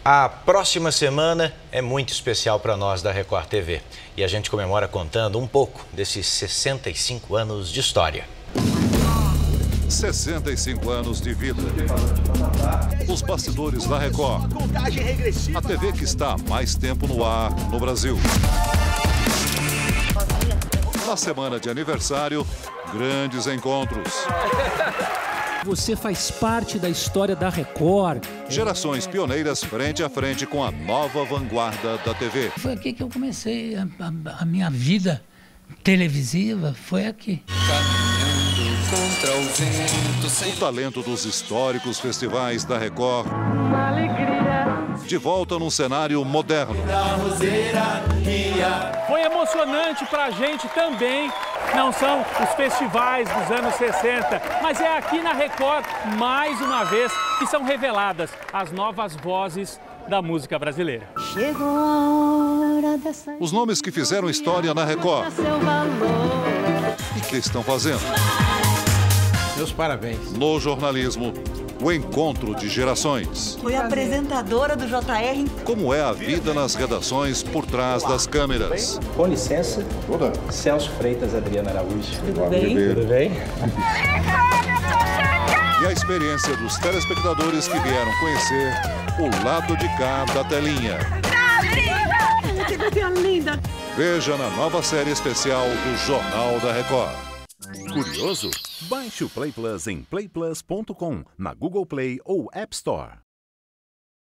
A próxima semana é muito especial para nós da Record TV e a gente comemora contando um pouco desses 65 anos de história. 65 anos de vida. Os bastidores da Record. A TV que está há mais tempo no ar no Brasil. Na semana de aniversário, grandes encontros. Você faz parte da história da Record. Gerações pioneiras frente a frente com a nova vanguarda da TV. Foi aqui que eu comecei a minha vida televisiva, foi aqui. Contra o vento, o talento dos históricos festivais da Record. Uma alegria. De volta num cenário moderno. Foi emocionante pra gente também. Não são os festivais dos anos 60, mas é aqui na Record, mais uma vez, que são reveladas as novas vozes da música brasileira. Chegou a hora dessa... Os nomes que fizeram história na Record. E que estão fazendo? Meus parabéns. No jornalismo, o encontro de gerações. Foi apresentadora do JR. Como é a vida nas redações por trás das câmeras. Com licença, Celso Freitas, Adriana Araújo. Tudo bem? Tudo bem? E a experiência dos telespectadores que vieram conhecer o lado de cá da telinha. Que bebê linda! Veja na nova série especial do Jornal da Record. Curioso? Baixe o Play Plus em playplus.com, na Google Play ou App Store.